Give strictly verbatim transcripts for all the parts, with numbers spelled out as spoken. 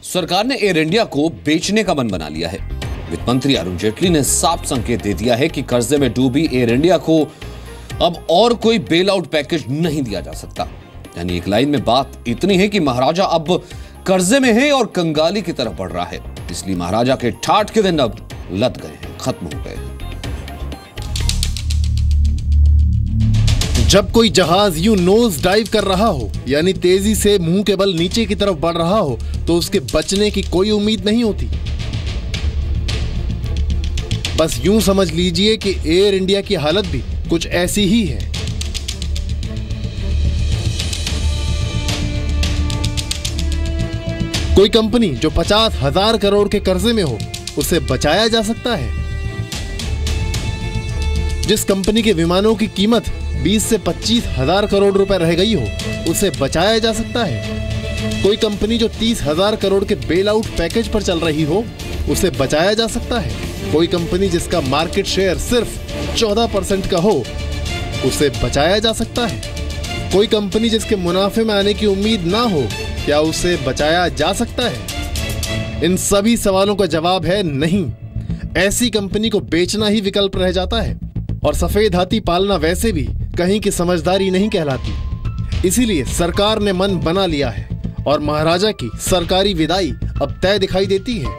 सरकार ने air India को बेचने का मन बना लिया है। वित्त मंत्री अरुण जेटली ने साफ संकेत दे दिया है कि कर्जे में डूबी एयर इंडिया को अब और कोई बेल आउट पैकेज नहीं दिया जा सकता। यानी एक लाइन में बात इतनी है कि महाराजा अब कर्जे में है और कंगाली की तरफ बढ़ रहा है। इसलिए महाराजा के ठाठ के दिन अब लद गए हैं, खत्म हो गए हैं। जब कोई जहाज यूं नोज डाइव कर रहा हो, यानी तेजी से मुंह के बल नीचे की तरफ बढ़ रहा हो, तो उसके बचने की कोई उम्मीद नहीं होती। बस यूं समझ लीजिए कि एयर इंडिया की हालत भी कुछ ऐसी ही है। कोई कंपनी जो पचास हजार करोड़ के कर्जे में हो, उसे बचाया जा सकता है। जिस कंपनी के विमानों की कीमत बीस से पच्चीस हजार करोड़ रुपए रह गई हो, उसे बचाया जा सकता है। कोई कंपनी जो तीस हजार करोड़ के बेल आउट पैकेज पर चल रही हो, उसे बचाया जा सकता है। कोई कंपनी जिसका मार्केट शेयर सिर्फ चौदह परसेंट का हो, उसे बचाया जा सकता है। कोई कंपनी जिसके मुनाफे में आने की उम्मीद ना हो, क्या उसे बचाया जा सकता है? इन सभी सवालों का जवाब है नहीं। ऐसी कंपनी को बेचना ही विकल्प रह जाता है। और सफेद हाथी पालना वैसे भी कहीं की समझदारी नहीं कहलाती। इसीलिए सरकार ने मन बना लिया है और महाराजा की सरकारी विदाई अब तय दिखाई देती है।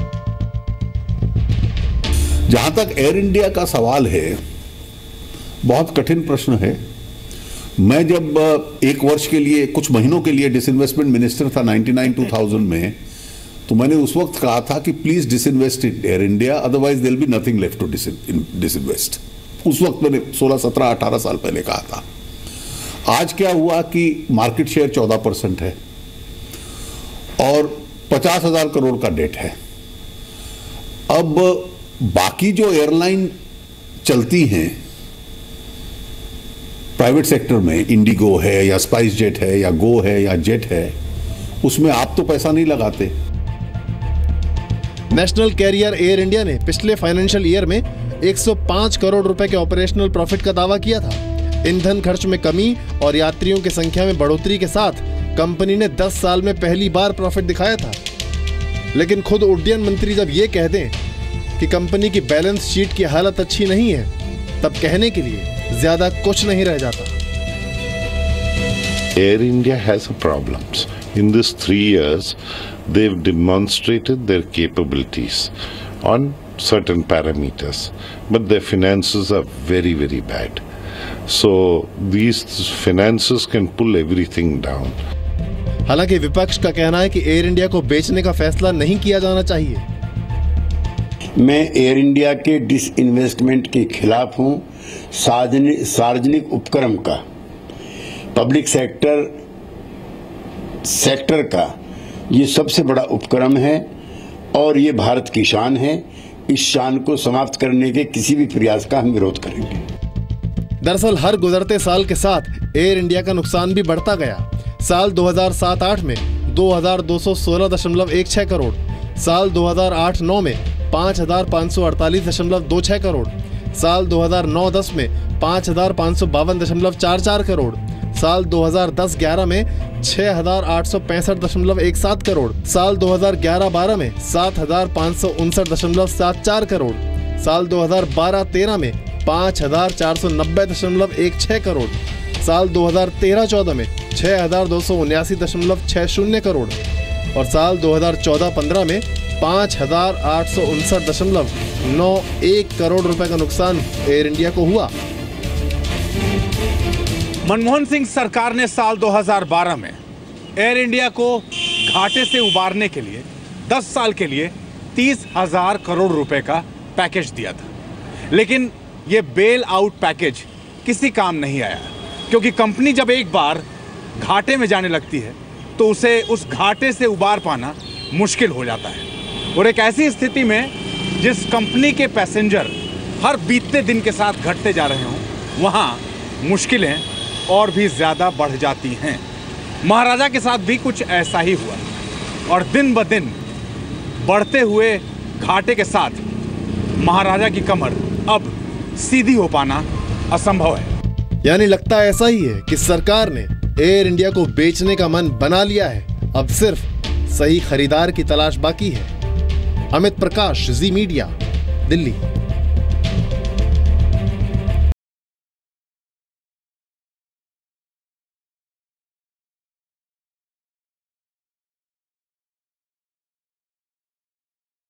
जहां तक एयर इंडिया का सवाल है, बहुत कठिन प्रश्न है। मैं जब एक वर्ष के लिए, कुछ महीनों के लिए डिसइन्वेस्टमेंट मिनिस्टर था निन्यानवे दो हज़ार में, तो मैंने उस वक्त कहा था कि please disinvest in Air India, otherwise there will be nothing left to disinvest. उस वक्त मैंने सोलह सत्रह अठारह साल पहले कहा था। आज क्या हुआ कि मार्केट शेयर चौदह परसेंट है और पचास हजार करोड़ का डेट है। अब बाकी जो एयरलाइन चलती हैं प्राइवेट सेक्टर में, इंडिगो है या स्पाइस जेट है या गो है या जेट है, उसमें आप तो पैसा नहीं लगाते। नेशनल कैरियर एयर इंडिया ने पिछले फाइनेंशियल ईयर में एक सौ पाँच करोड़ रुपए के ऑपरेशनल प्रॉफिट का दावा किया था। ईंधन खर्च में कमी और यात्रियों की संख्या में बढ़ोतरी के साथ कंपनी ने दस साल में पहली बार प्रॉफिट दिखाया था। लेकिन खुद उड्डयन मंत्री जब ये कह दें कि कंपनी की बैलेंस शीट की हालत अच्छी नहीं है, तब कहने के लिए ज्यादा कुछ नहीं रह जाता। Air India has problems. In these three years, they've demonstrated their capabilities on certain parameters, but their finances are very, very bad. So these finances can pull everything down. हालांकि विपक्ष का कहना है कि एयर इंडिया को बेचने का फैसला नहीं किया जाना चाहिए। मैं एयर इंडिया के डिसइन्वेस्टमेंट के खिलाफ हूं। सार्वजनिक उपक्रम का, पब्लिक सेक्टर सेक्टर का ये सबसे बड़ा उपक्रम है और ये भारत की शान है। इस शान को समाप्त करने के किसी भी प्रयास का हम विरोध करेंगे। दरअसल हर गुजरते साल के साथ एयर इंडिया का नुकसान भी बढ़ता गया। साल दो हज़ार सात आठ में दो हज़ार दो सौ सोलह दशमलव एक छह करोड़, साल दो हज़ार आठ नौ में पाँच हज़ार पाँच सौ अड़तालीस दशमलव दो छह करोड़, साल दो हज़ार नौ दस में पाँच हज़ार पाँच सौ बावन दशमलव चार चार करोड़, साल दो हज़ार दस ग्यारह में छह हज़ार आठ सौ पैंसठ दशमलव एक सात करोड़, साल दो हज़ार ग्यारह बारह में सात हज़ार पाँच सौ उनसठ दशमलव सात चार करोड़, साल दो हज़ार बारह तेरह में पाँच हज़ार चार सौ नब्बे दशमलव एक छह करोड़, साल दो हज़ार तेरह चौदह में छह हज़ार दो सौ उन्यासी दशमलव छह शून्य करोड़ और साल दो हज़ार चौदह पंद्रह में पाँच हज़ार आठ सौ उनसठ दशमलव नौ एक करोड़ रुपए का नुकसान एयर इंडिया को हुआ। मनमोहन सिंह सरकार ने साल दो हज़ार बारह में एयर इंडिया को घाटे से उबारने के लिए दस साल के लिए तीस हजार करोड़ रुपए का पैकेज दिया था। लेकिन ये बेल आउट पैकेज किसी काम नहीं आया, क्योंकि कंपनी जब एक बार घाटे में जाने लगती है तो उसे उस घाटे से उबार पाना मुश्किल हो जाता है। और एक ऐसी स्थिति में जिस कंपनी के पैसेंजर हर बीतते दिन के साथ घटते जा रहे हों, वहाँ मुश्किलें और भी ज़्यादा बढ़ जाती हैं। महाराजा के साथ भी कुछ ऐसा ही हुआ और दिन ब दिन बढ़ते हुए घाटे के साथ महाराजा की कमर अब सीधी हो पाना असंभव है। यानी लगता ऐसा ही है कि सरकार ने एयर इंडिया को बेचने का मन बना लिया है। अब सिर्फ सही खरीदार की तलाश बाकी है। अमित प्रकाश, जी मीडिया, दिल्ली।